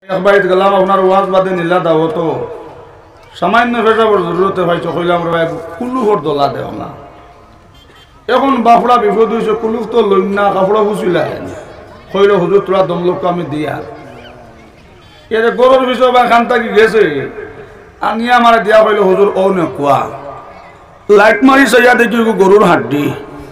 এক বাড়িতে গেলাম, আপনার ওয়াজ বাদে নিলা দাওয়াত, সামান্য পেশাবর জরুরতে পাইছো, কইলাম রে কুলুফর দোলা দেও না। এখন বাফড়া বিপদ হয়েছে, কুলুফ তো লইন না, কাপড়া বুঝিলাই কইল হুজুর তোরা দমলোক আমি দিয়া এর গরুর বিষয় বা খান থাকি গেছে আনিয়া আমার দিয়া কইল হুজুর ও নে কুয়া লাইট মারি চাইয়া দেখি গরুর হাড্ডি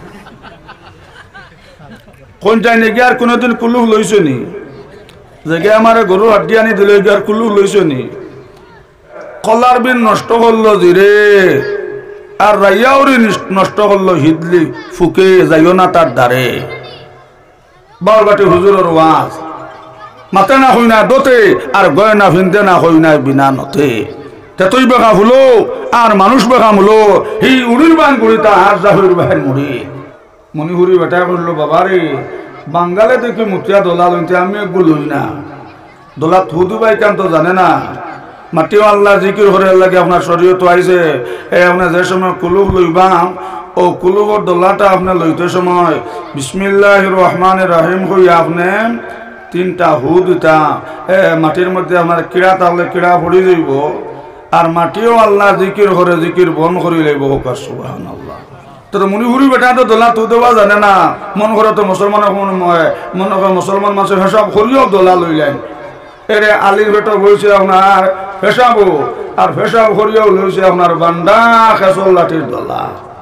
কোন চাই নাকি আর কোনোদিন কুলুফ লইছো নি যে আমার গরুর হাড্ডি আনি দিলে আর কুলুফ লইছো নি। কলার বিন নষ্ট করলো জিরে আর রাইয়াউরি নষ্ট করলো হিদলি ফুকে যাইও না তার দ্বারে। বারবাটি হুজুরের ওয়াজ মাতে না হই না দোতে আর গয়না ফিনতে না হই না বিনা নতে। তেতই বেকা ফুলো আর মানুষ বেকা মুলো হি উড়ির বান গুড়িতা আর জাহির বাহের মুড়ি মণিপুরি বেটা করলো বাবারে বাঙ্গালে দেখি মুতিয়া দোলা লইতে আমি একগুলো লই না দোলা থুদু বাই কান তো জানে না মাটিও আল্লাহ জিকির করে লাগে আপনার শরীয়ত আইছে আপনার যে সময় কুলুফ লইবাম ও কুলুফর দোলাটা আপনার লইতে সময় বিসমিল্লাহির রহমানির রহিম কই আপনি তিনটা হু দিতা মাটির মধ্যে আপনার কিড়া তাহলে কিড়া পড়ি যাইব আর মাটিও আল্লাহ জিকির করে জিকির বন করি লাইব হোকার সুবহানাল্লাহ। তো মণিপুরি বেটা তো দোলা তু দেওয়া জানে না মন করে তো মুসলমানের মনে করে মুসলমান মানুষের সব করিও দোলা লইলেন এরে আলির বেটা বলছে আপনার ফেসাবো আর ফেসাব করিয়াও লইছে আপনার বান্ডা খেসল লাঠির দোলা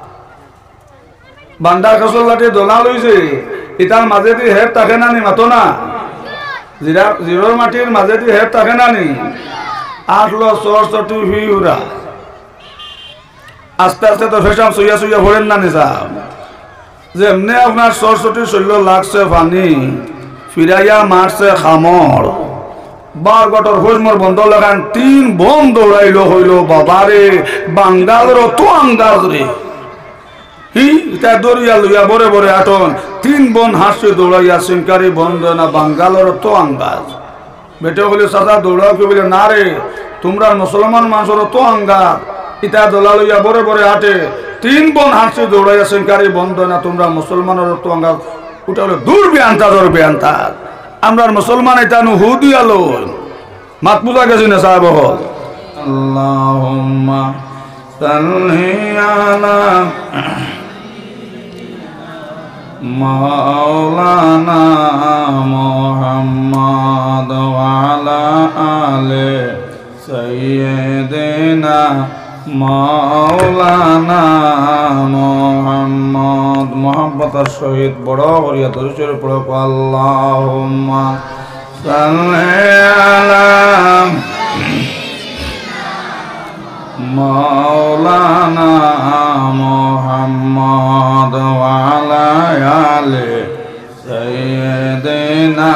বান্ডা খেসল লাঠির দোলা লইছে ইটার মাঝেদি হের থাকে না নি মাতো না জিরোর মাটির মাঝেদি হের থাকে না নি আসলো সরস্বতী ভিউরা আস্তে আস্তে তো ফেসাব সইয়া সইয়া ভরেন না নিসাব যে এমনি আপনার সরস্বতী শৈল লাগছে পানি ফিরাইয়া মারছে খামর বার গটর হোজমর বন্ধ লাগান তিন বোন দৌড়াইল হইল বাবারে বাঙ্গালর তো আঙ্গাজ রে হিটা দৌড়িয়া লইয়া বরে বরে আটন তিন বোন হাসি দৌড়াইয়া সিংকারি বন্ধ না বাঙ্গালর তো আঙ্গাজ বেটে বলে সাদা দৌড়াও কি বলে না রে তোমরা মুসলমান মানুষের তো আঙ্গাজ ইটা দোলা লইয়া বরে বরে আটে তিন বোন হাসি দৌড়াইয়া সিংকারি বন্ধ না তোমরা মুসলমানের তো আঙ্গাজ ওটা হলো দূর বেআন্তা দূর বেআন্তা আমরা মুসলমান এটা নু হুদি আলো মাত বুঝা গেছি না সাহেব আল্লাহুম্মা সাল্লি আলা মাওলানা মুহাম্মদ ওয়া আলা আলি সাইয়্যিদিনা মাওলানা মুহাম্মদ মোহাম্মতের সহিত বড় করিয়া দরুদের পড়ো আল্লাহুম্মা সাল্লি আলা মাওলানা মুহাম্মদ ওয়া আলা আলি সাইয়্যিদিনা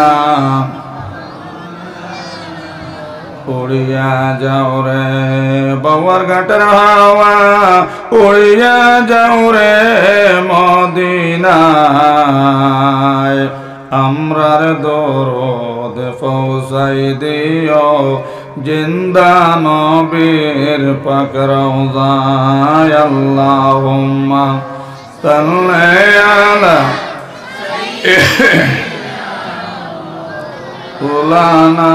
উড়িয়া যাও রে বাবার ঘাটের হাওয়া উড়িয়া যাও রে মদিনায় আমরার দরদ পৌঁছাই দিও জিন্দা নবীর পাক রওজায় আল্লাহুম্মা সাল্লি আলা মাওলানা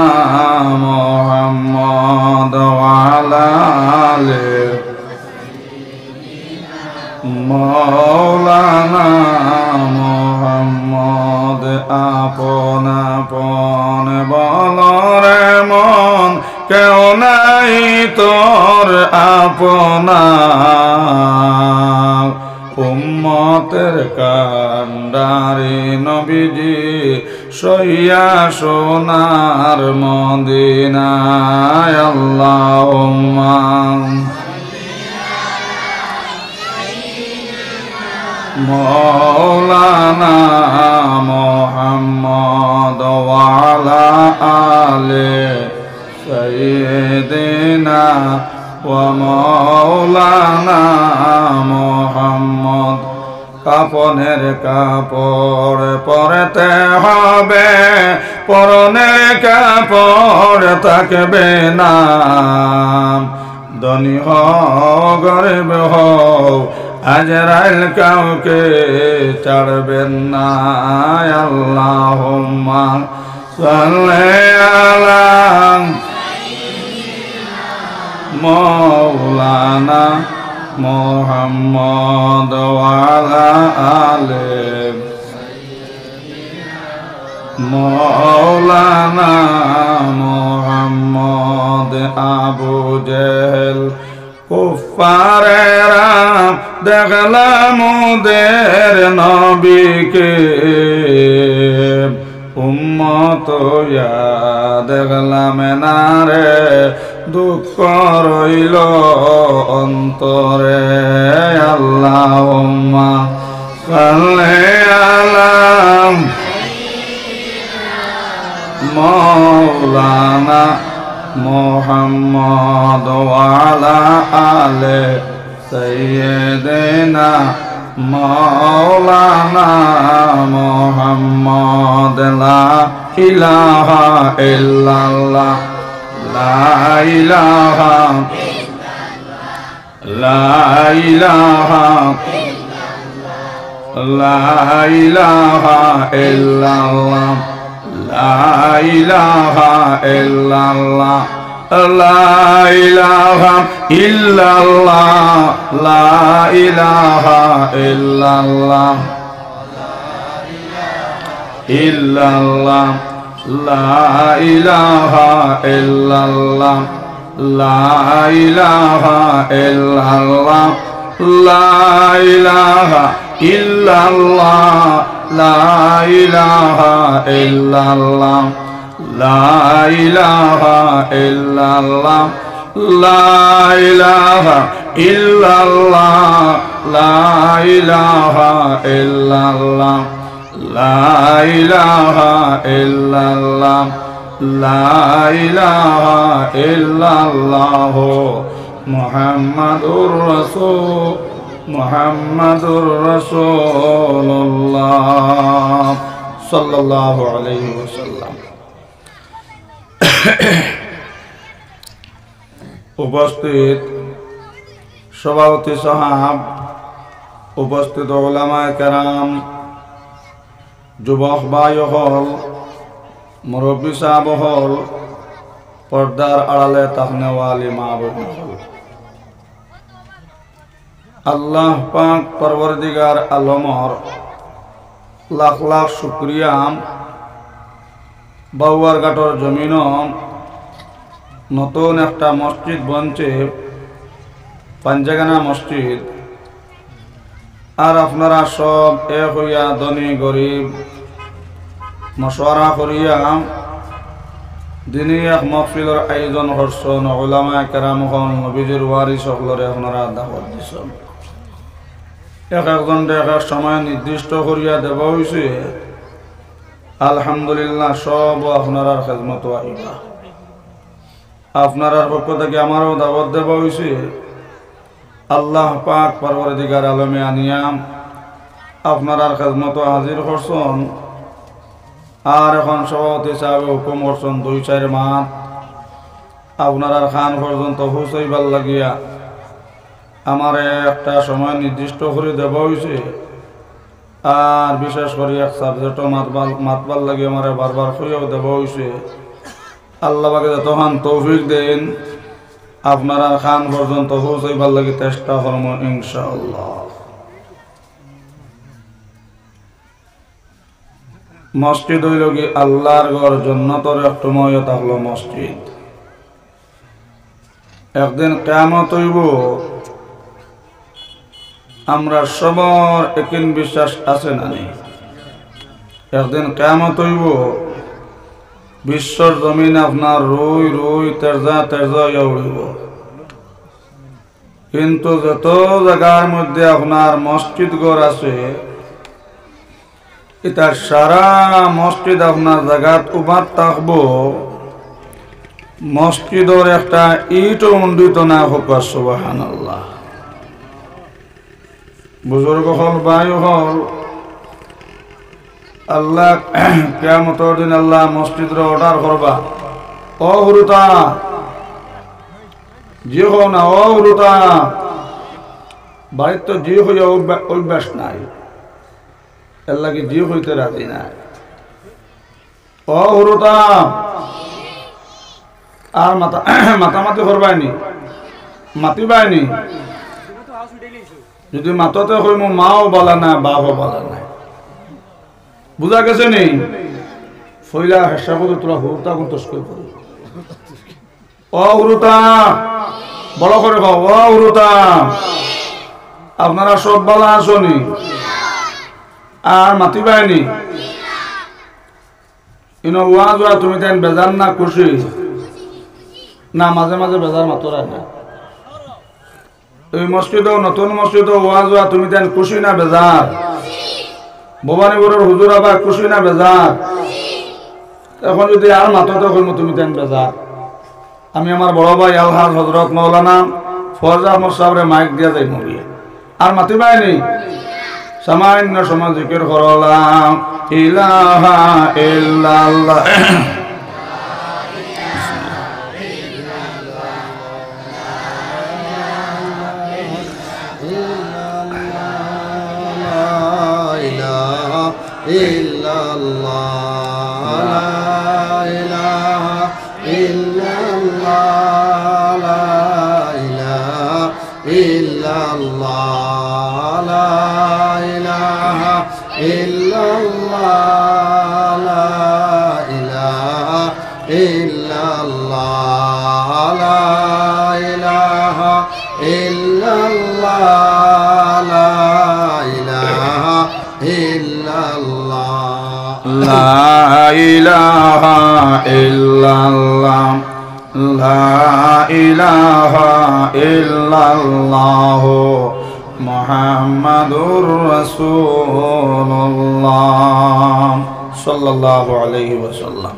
মুহাম্মদ ওয়া আলা আলি মাওলানা মুহাম্মদ আপন আপন বলরে মন কেউ নাই তোর আপনা উম্মতের কান্ডারি নবীজি সইয়া সোনার মদিনায় আল্লাহুম্মা মাওলানা মুহাম্মদ ওয়া আলা আলি সাইয়্যিদিনা ওয়া মাওলানা মুহাম্মদ কাপনের কাপড় পরতে হবে পরনের কাপড় থাকবে না ধনী হও গরিব হও আজরাইল কাউকে ছাড়বেন না আল্লাহুম্মা সাল্লি আলা مولانا محمد وعلى آله مولانا محمد আবু জেহেল কুফারেরা দেখলাম ওদের নবীকে উম্মত দেখলাম না রে দুঃখ রইল অন্তরে আল্লাহুম্মা সাল্লি আলা مولانا محمد وعلى آل سيدنا مولانا محمد لا إله إلا الله لا إله لا إله لا إله إلا الله لا إله إلا الله لا إله إلا الله لا إله إلا الله إلا الله لا إله إلا الله لا إله إلا الله لا إله إلا الله لا إله إلا الله لا إله إلا الله لا إله إلا الله لا إله إلا الله لا إله إلا الله لا إله إلا الله محمد رسول الله صلى الله عليه وسلم উপস্থিত সভাপতি সাহাব, উপস্থিত উলামায়ে কেরাম, যুবক ভাই হল, মুরব্বী সাহেব হল, পর্দার আড়ালে তাকনেওয়ালি মা বোন হল, আল্লাহ পাক পরবর্তীগার আলমর লাখ লাখ শুকরিয়া। বাউয়ারঘাটর জমিন নতুন একটা মসজিদ বনছে, পাঞ্জাগানা মসজিদ। আর আপনারা সব এক হইয়া ধনী গরিব মশওয়ারা করিয়া দিনী এক মহফিলের আয়োজন করছেন। উলামায়ে কেরামগণ নবীজির ওয়ারিস সকলরে আপনারা দাওয়াত দিছেন। এক একজন এক এক সময় নির্দিষ্ট করিয়া দেওয়া হয়েছে। আলহামদুলিল্লাহ, সব আপনার খেদমত আইবা। আপনার পক্ষ থেকে আমারও দাওয়াত দেওয়া হয়েছে। আল্লাহ পাক পরবর্তীকার আলমে আনিয়াম আপনার খেদমত হাজির করছেন। আর এখন সভাপতি সাহেব হুকুম করছেন 2-4 মাস আপনার খান পর্যন্ত হুসাইবার লাগিয়া আমার একটা সময় নির্দিষ্ট করে দেওয়া হয়েছে। আর বিশেষ করে এক সাবজেক্টও মাতবার লাগে আমার বারবার করেও দেওয়া হয়েছে। আল্লাহ পাকে যতক্ষণ তৌফিক দেন আপনারা খান পর্যন্ত পৌঁছাইবার লাগে চেষ্টা করব ইনশাআল্লাহ। মসজিদ হইল কি আল্লাহর ঘর, জান্নাতের একটা ময় থাকলো মসজিদ। একদিন কিয়ামত হইব, আমরা সবার একই বিশ্বাস আছে না নেই? একদিন কিয়ামত হইব, বিশ্বর জমিন আপনার রুই রুই তেরজা তেরজা উড়িব। কিন্তু যত জায়গার মধ্যে আপনার মসজিদ ঘর আছে, এটা সারা মসজিদ আপনার জায়গাত উবাদ থাকব, মসজিদের একটা ইটও উন্ডিত না হোক। সুবহানাল্লাহ। বুজুর্গ হল, ভাই হল, আল্লাহ কিয়ামতের দিন আল্লাহ মসজিদের অর্ডার করবা, ও হুরুতা জি হো না, ও হুরুতা বাড়ির তো জি হইয়া অভ্যাস নাই, এর লাগে জি হইতে রাজি নাই। ও হুরুতা আর মাতামাতি করবাইনি, মাতি পায়নি যদি মাততে হই মো মাও বলা না বাপও বলা নাই বুঝা গেছে নি ফইলা হেসা করে তোরা হুরুতা কোন তস্কর করে ও হুরুতা বড় করে খাও ও হুরুতা আপনারা সব বালা আসনি আর মাতি পায়নি ইনো ওয়াজ ওয়া তুমি তেন বেজার না খুশি না মাঝে মাঝে বেজার মাতরা না এই মসজিদ নতুন মসজিদ ওয়াজ ওয়া তুমি তেন খুশি না বেজার ভবানীপুরের হুজুর আবার খুশি না বেজার এখন যদি আর মাততে হইম তুমি তেন বেজার আমি আমার বড় ভাই আলহাজ হযরত মাওলানা ফরজ আহমদ সাহেবের মাইক দিয়া যাই মরি আর মাতি পায়নি সামান্য সময় জিকির করলাম ইলাহা ইল্লাল্লাহ لا إله إلا الله لا إله إلا الله محمد رسول الله صلى الله عليه وسلم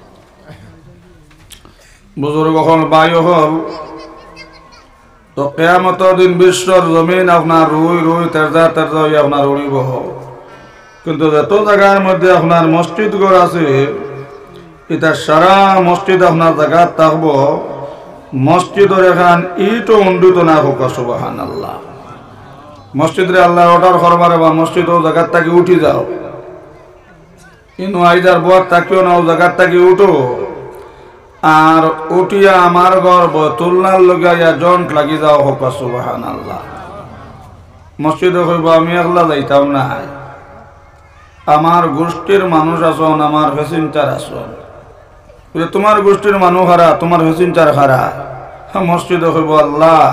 বুজুর্গ হল ভাই হল তো কিয়ামতের দিন বিশ্বর জমিন আপনার রুই রুই তেরজা তেরজা হয়ে আপনার উড়িব কিন্তু যত জায়গার মধ্যে আপনার মসজিদ ঘর আছে এটা সারা মসজিদ আপনার জায়গা থাকব মসজিদের এখান ইটও উন্ডিত না হোক সুবহানাল্লাহ মসজিদে আল্লাহ অর্ডার করবারে বা মসজিদ ও জায়গার থেকে উঠি যাও ইনু আইজার বর তাকিও না ও জায়গার থেকে উঠো আর উঠিয়া আমার ঘর তুলনার লগাইয়া জন্ট লাগি যাও হোক সুবহানাল্লাহ মসজিদে কইব আমি একলা যাইতাম না আমার গোষ্ঠীর মানুষ আসন আমার ফেসিনচার আসন তোমার গোষ্ঠীর মানুষ হারা তোমার ফেসিনচার হারা মসজিদে কইব আল্লাহ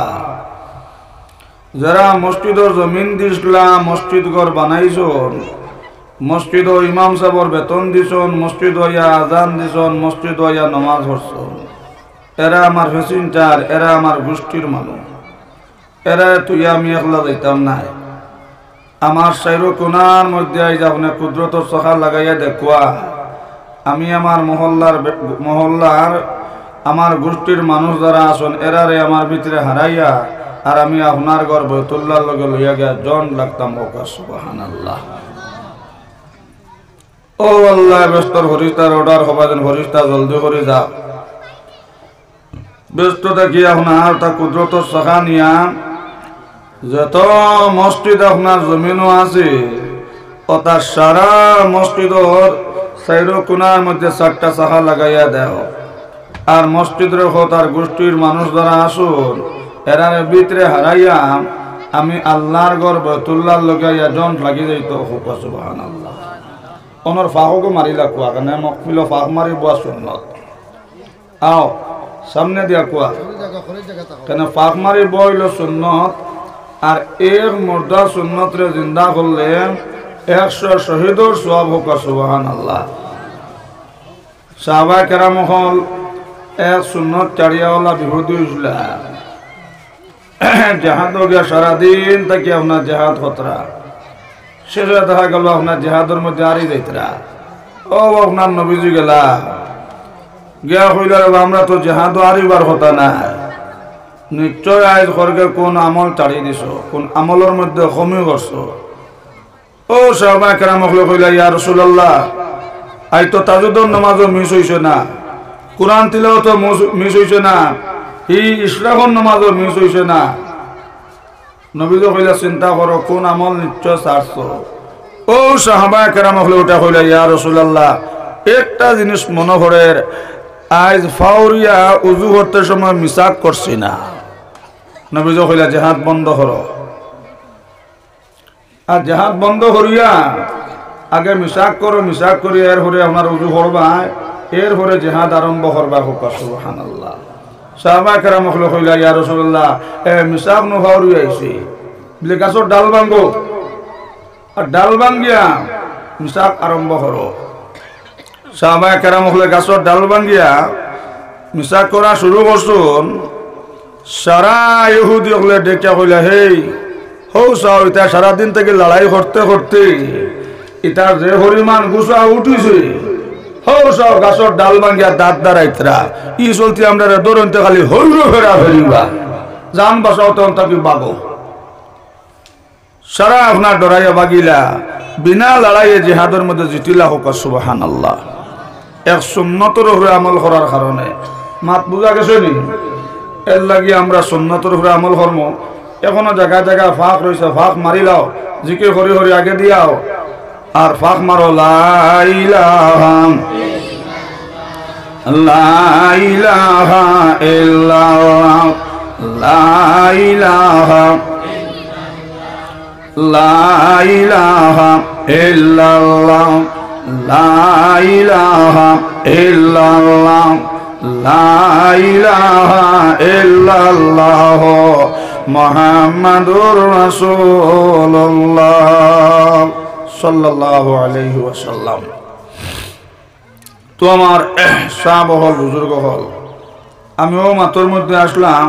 যারা মসজিদের জমিন দিছলা মসজিদ ঘর বানাইছন মসজিদ ইমাম সাহেবর বেতন দিছন মসজিদ হইয়া আজান দিছন মসজিদ হইয়া নমাজ পড়ছন এরা আমার ফেসিনচার এরা আমার গোষ্ঠীর মানুষ এরা তুই আমি একলা যাইতাম না আমার সাইরো কোনার মধ্যে আইজ আপনি কুদরতর চোখা লাগাইয়া দেখুয়া আমি আমার মহল্লার আমার গোষ্ঠীর মানুষ যারা আসন এরারে আমার ভিতরে হারাইয়া আর আমি আপনার ঘর বৈতুল্লাহর লগে লইয়া গিয়া জন লাগতাম ওকা সুবহানাল্লাহ ও আল্লাহ ব্যস্তর ফরিস্তার অর্ডার হবা যেন ফরিস্তা জলদি করে যাও ব্যস্ত থাকি আপনার তা কুদরতর চোখা নিয়া যত মসজিদ আপনার জমিনও আছে ও তার সারা মসজিদর চাইরো কোনার মধ্যে চারটা চাকা লাগাইয়া দেও আর মসজিদের তার গোষ্ঠীর মানুষ যারা আসুন এরার ভিতরে হারাইয়া আমি আল্লাহর ঘর বৈতুল্লাহর লগাইয়া জন লাগি যাইতো হুক সুবহানাল্লাহ ওনর ফাহকে মারিলা কুয়া কেন মকফিল ফাহ মারি বুয়া সুন্নত আও সামনে দিয়া কুয়া কেন ফাহ মারি বইল সুন্নত আর এক মুর্দা সুন্নত রে জিন্দা করলে 100 শহীদর সওয়াব হোক সুবহানাল্লাহ সাহাবা কেরাম হল এক সুন্নত চারিয়াওয়ালা বিভূতি উজলা জাহাদ গিয়া সারাদিন তাকে আপনার জাহাদ হতরা শেষে দেখা গেল আপনার জাহাদের মধ্যে আরই যাইতরা ও আপনার নবীজি গেলা গিয়া হইল আমরা তো জাহাদ আরিবার হতা না নিশ্চয় আজ ঘরকে কোন আমল চাড়িয়ে দিছ কোন আমলের মধ্যে কমি করছো ও সাহাবা কেরাম কইলা ইয়া রাসূলুল্লাহ আই তো তাজুদর নামাজও মিস হইছে না কুরআন তিলাওয়াত মিস হইছে না এই ইশরাকর নামাজও মিস হইছে না নবীজি কইলা চিন্তা করো কোন আমল নিশ্চয় ছাড়ছো ও সাহাবা কেরাম ওটা কইলা ইয়া রাসূলুল্লাহ একটা জিনিস মনে করের আজ ফাউরিয়া উযু করতে সময় মিসাক করছি না নবীজ কইলা জেহাদ বন্ধ করো আর জেহাদ বন্ধ করিয়া আগে মিসাক করো মিসাক করি এরপরে আপনার উজু করবা এরপরে জেহাদ আরম্ভ করবা হোক সুবহানাল্লাহ সাহাবা কেরাম কইলা ইয়া রাসূলুল্লাহ মিসাক নভাউরি আইছে বলে গাছর ডাল ভাঙ্গো আর ডাল ভাঙ্গিয়া মিসাক আরম্ভ করো সাহাবা কেরাম গাছর ডাল ভাঙ্গিয়া মিসাক করা শুরু করছুন সারা ইহুদি হলে ডেকে কইলা হেই হৌ চাও এটা সারাদিন থেকে লড়াই করতে করতে এটার যে পরিমাণ গুছা উঠিছে হৌ চাও গাছর ডাল ভাঙ্গিয়া দাঁত দাঁড়াইতরা ই চলতে আমরা দৌড়তে খালি হৈর ফেরা ফেরিবা জান বাসাও তখন তাকে বাগো সারা আপনার ডরাইয়া বাগিলা বিনা লড়াইয়ে জিহাদের মধ্যে জিতিলা হোক সুবহানাল্লাহ এক সুন্নতর উপরে আমল করার কারণে মাত বুঝা গেছে নি এর লাগি আমরা সুন্নতর উপরে আমল কর্ম এখনো জায়গা জায়গা ফাঁক রয়েছে ফাঁক মারি লাও জিকির হরি হরি আগে দিয়াও আর ফাঁক মারো লা ইলাহা ইল্লাল্লাহ লা ইলাহা লা ইলাহা ইল্লাল্লাহ লা ইলাহা ইল্লাল্লাহ লা ইলাহা ইল্লাল্লাহ মুহাম্মাদুর রাসূলুল্লাহ সাল্লাল্লাহু আলাইহি ওয়াসাল্লাম। তো আমার সাহাবহল বুজুর্গ হল আমিও মাতর মধ্যে আসলাম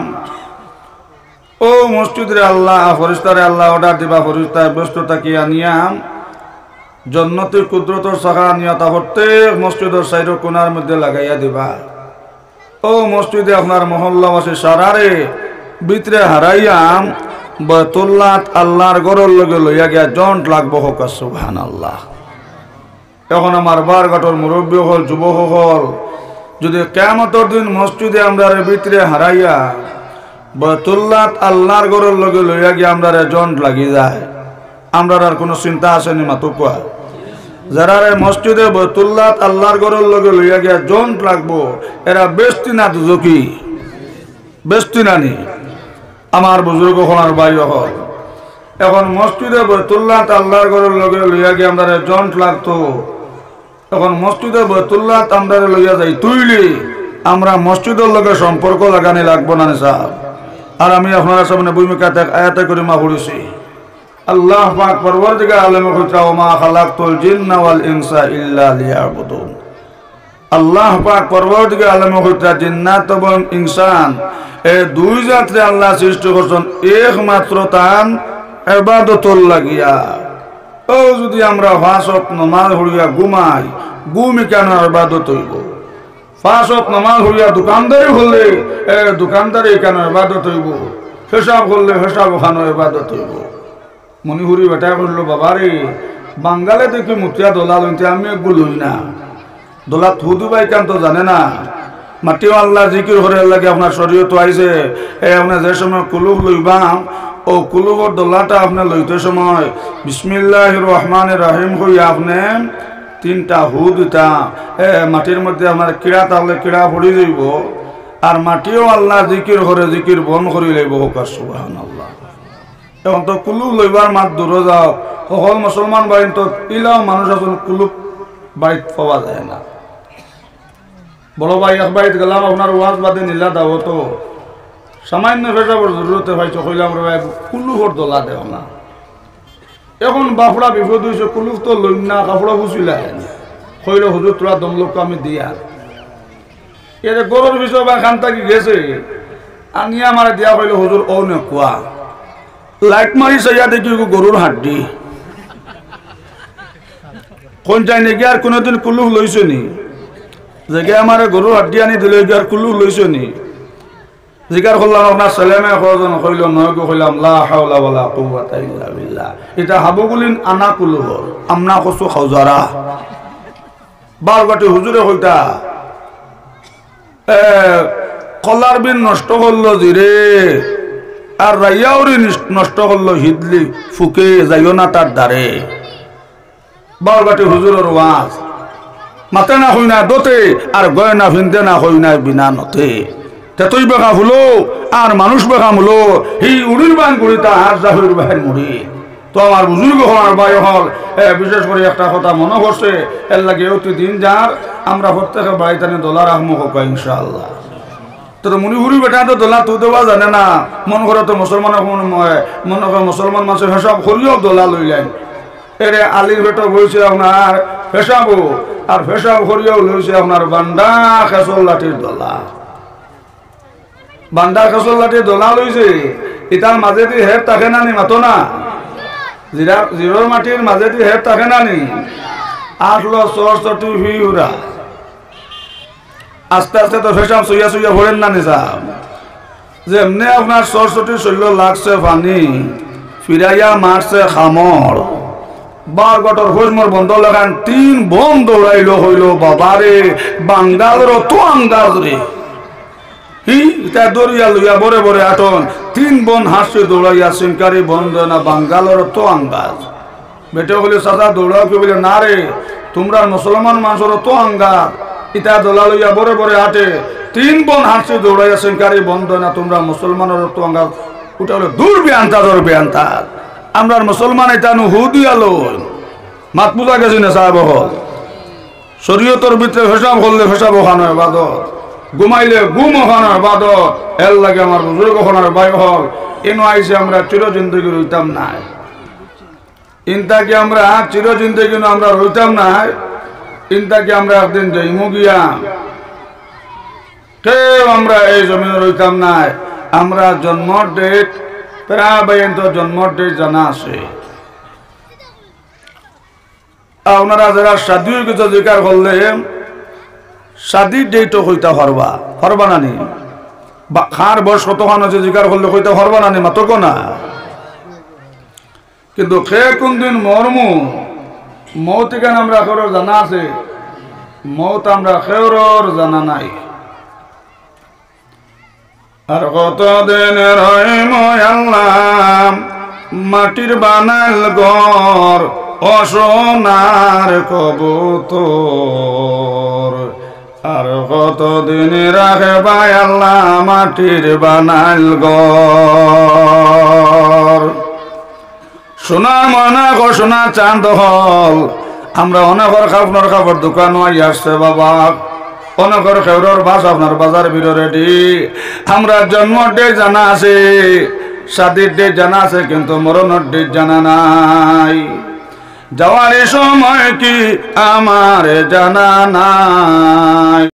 ও মসজিদে আল্লাহ ফরিস্তারে আল্লাহ অর্ডার দিবা ফরিস্তায় ব্যস্ততা কি আনিয়াম জন্নতের কুদরতর শাখা নিয়তা করতে মসজিদের সাইডের কোনার মধ্যে লাগাইয়া দিবা ও মসজিদে আপনার মহল্লাবাসী সারারে ভিতরে হারাইয়াম বয়তুল্লাহ আল্লাহর গরর লগে লইয়া গিয়া জন্ট লাগবো হোক সুবহানাল্লাহ। এখন আমার বারঘাটর মুরব্বী হল যুবক হল যদি কিয়ামতের দিন মসজিদে আমরা ভিতরে হারাইয়া বয়তুল্লাহ আল্লাহর গরর লগে লইয়া গিয়া আমরা জন্ট লাগি যায় আমরা আর কোনো চিন্তা আসেনি মাতুকুয়া যারা মসজিদে বয়তুল্লাহ আল্লাহর গরর লগে লইয়া গিয়া জন্ট লাগবো এরা বেস্তি না দুজকি বেস্তি নানি আমার বুজুর্গ হলার ভাই হল এখন মসজিদে বয়তুল্লাহ আল্লাহর গরর লগে লইয়া গিয়া আমরা জন্ট লাগতো এখন মসজিদে বয়তুল্লাহ আমরা লইয়া যাই তুইলি আমরা মসজিদের লগে সম্পর্ক লাগানি লাগবো না সাহেব। আর আমি আপনার সামনে ভূমিকা আয়াতে করে মা পড়েছি আল্লাহ পাক পরওয়ারদিগার আলমে কইতা ওয়া মা খালাকতুল জিন্না ওয়াল ইনসা ইল্লা লিয়াবুদুন আল্লাহ পাক পরওয়ারদিগার আলমে কইতা জিন্নাত এবং ইনসান এই দুই জাতরে আল্লাহ সৃষ্টি করছেন একমাত্র তান ইবাদতুল লাগিয়া। ও যদি আমরা ফাঁসত নামাজ পড়িয়া ঘুমাই ঘুমি কেন ইবাদত হইব ফাঁসত নামাজ পড়িয়া দোকানদারি হলে দোকানদারি কেন ইবাদত হইব হিসাব করলে হিসাব ওখানে ইবাদত হইব। মণিপুরি বেটা করলো বাবা রে বাঙ্গালে দেখি মুতিয়া দোলা লইতে আমি একগুলো লই না দোলা থুদু বাই কেন তো জানে না মাটিও আল্লাহ জিকির করে লাগে আপনার শরীয়ত আইছে আপনার যে সময় কুলুব লইবাম ও কুলুবর দোলাটা আপনার লইতে সময় বিসমিল্লাহির রহমানির রহিম হইয়া আপনি তিনটা হু দিতা মাটির মধ্যে আপনার কিড়া তাহলে কিড়া পড়ি যাইব আর মাটিও আল্লাহ জিকির করে জিকির বন করি লইব হোক সুবহানাল্লাহ। এখন তো কুলুপ লইবার মাত দূর যাও সকল মুসলমান বাড়ির তো ইলাও মানুষ আসলে কুলুপ বাড়িত পাওয়া যায় না। বড় ভাই এক বাড়িতে গেলাম আপনার ওয়াজ বাদে নিলা দাও তো সামান্য পেশাবর জরুরতে পাইছো কইলাম রে ভাই কুলুপর দোলা দেও না। এখন বাফড়া বিপদ হয়েছে কুলুপ তো লই না কাপড়া বুঝিলা কইল হুজুর তোরা দমলোক আমি দিয়া এর গরুর বিষয় বা খান থাকি গেছে আনি আমার দিয়া কইল হুজুর ও নে কুয়া লাইট মারি চাইয়া দেখি গরুর হাড্ডি কোন যাই নাকি আর কোনোদিন কুলুপ লইছো নি যে আমার গরুর হাড্ডি আনি দিলে আর কুলুপ লইছো নি জিকার করলাম আপনার ছেলেমে কজন কইল নয় গো কইলাম লা হাওলা ওয়ালা কুওয়াতা ইল্লা বিল্লাহ এটা হাবুগুলিন আনা কুলুবর আমনা কসু খাওজারা বারবাটি হুজুরে কইতা কলার বিন নষ্ট করলো জিরে আর রাইয়াউরি নষ্ট করলো হিদলি ফুকে যাইও না তার দ্বারে বারবাটি হুজুরের ওয়াজ মাতে না হই না দোতে আর গয়না ফিনতে না হই না বিনা নতে তেতই বেখা হলো আর মানুষ বেখাম হলো এই উড়ির বান করি তার জাহির বাহির মুড়ি তো আমার বুজুর্গ হওয়ার বাই হল বিশেষ করে একটা কথা মনে করছে এর লাগে অতি দিন যার আমরা প্রত্যেকের বাড়িতে দোলা রাখবো হোক ইনশাআল্লাহ তো মণিপুরি বেটা তো দোলা তুই দেওয়া জানে না মন করে তো মুসলমানের মনে করে মুসলমান মানুষের হিসাব করিও দোলা লইলেন এরে আলির বেটা বলছে আপনার ফেসাবো আর ফেসাব করিও লইছে আপনার বান্ডা খেসল লাঠির দোলা বান্ডা খেসল লাঠির দোলা লইছে ইটার মাঝে দিয়ে হের থাকে না নি মাতো না জিরোর মাটির মাঝে দিয়ে হের থাকে না নি আসলো চর চটি হুইরা আস্তে আস্তে তো ফেসাম সইয়া সইয়া ভরেন না নিসাম যে এমনি আপনার সরস্বতী শৈল লাগছে পানি ফিরাইয়া মারছে খামর বার গটর হোজমর বন্ধ লাগান 3 বোন দৌড়াইলো হইল বাবারে বাঙ্গালর তো আঙ্গাজ রে তা দরিয়া লইয়া বরে বরে আটন 3 বোন হাসছে দৌড়াইয়া সিনকারি বন্ধ না বাঙ্গালর তো আঙ্গাজ বেটে বলে সাদা দৌড়াও কি বলে না রে তোমরা মুসলমান মানুষের তো আঙ্গাজ ইটা দোলা লইয়া বরে বরে হাটে 3 বোন হাসছে দৌড়াইয়া সিনকারি বন্ধ না তোমরা মুসলমানের তো আঙ্গাজ ওটা হলো দূর বেআন্তা আমরা মুসলমান এটা হুদি আলো মাত পূজা গেছি না সাহেব শরীয়তর ভিতরে ফেসাব করলে ফেসাব ওখানো বাদত ঘুমাইলে ঘুম ওখানো বাদত এর লাগে আমার বুজুর্গ ওখানোর বাই হল এনো আইসে আমরা চিরজিন্দগি রইতাম না ইনতাকে আমরা চিরজিন্দগি আমরা রইতাম না ইনতাকে আমরা একদিন যাইমু গিয়া কেউ আমরা এই জমিনে রইতাম না আমরা জন্মর ডেট প্রায় জন্মর ডেট জানা আছে আপনারা যারা শাদী কিছু জিকার করলে শাদীর ডেটও হইতে পারবা নানি খার বয়স কতক্ষণ আছে জিকার করলে হইতে পারবা নানি মাত্র না কিন্তু খে কোন দিন মরমু মৌত কেন আমরা খের জানা আছে মৌত আমরা খের জানা নাই আর কতদিন রহিম আল্লাহ মাটির বানাল ঘর অসোনার কবুতর আর কতদিন রাখে ভাই আল্লাহ মাটির বানাল ঘর সোনা মনা গো সোনা চাঁদ হল আমরা অনেকের খাপনার কাপড় দোকান আসছে বাবা অনেকের খেউরের বাস আপনার বাজার ভিড় রেডি আমরা জন্মর ডেট জানা আছে শাদীর ডেট জানা আছে কিন্তু মরণের ডেট জানা নাই যাওয়ার সময় কি আমার জানা নাই।